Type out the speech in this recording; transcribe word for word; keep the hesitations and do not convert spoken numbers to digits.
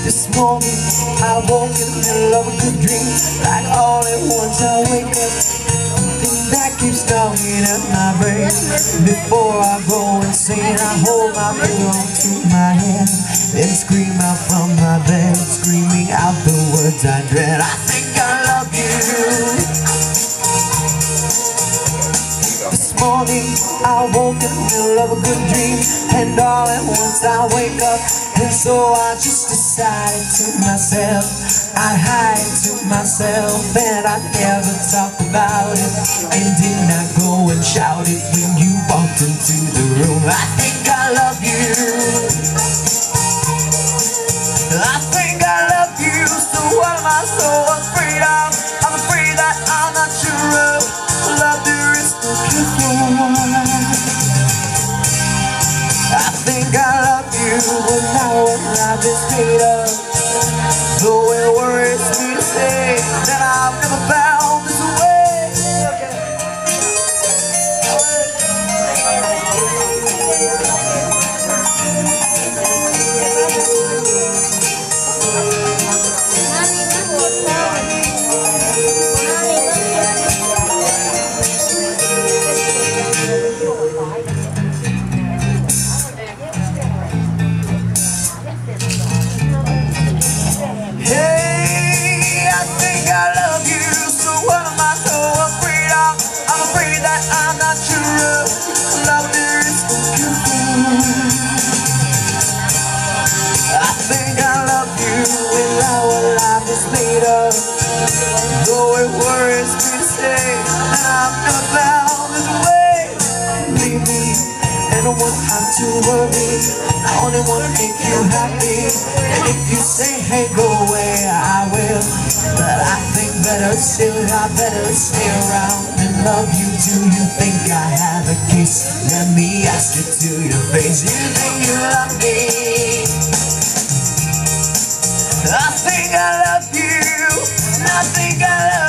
This morning I woke in the middle of a good dream. Like all at once I wake up, thing that keeps knocking at my brain. Before I go insane, I hold my pillow to my head, then scream out from my bed, screaming out the words I dread. I think I love you. This morning I woke in the middle of a good dream, and all at once I wake up, and so I just decided to myself, I'd hide to myself, and I'd never talk about it, and did not go and shout it when you walked into the room. I think I love you. I think I love you, so what am I so afraid of? I'm afraid that I'm not sure of love there is no cure for. I think I love you, but now when life is paid up, though it worries me to say that I've never found this way. Though it worries me to say that I've never found this way. Leave me, and I won't have to worry. I only want to make you happy, and if you say hey go away, I will. But I think better still, I better stay around and love you. Do you think I have a kiss? Let me ask you to your face. You think you love me? I think I love you. I think I love you.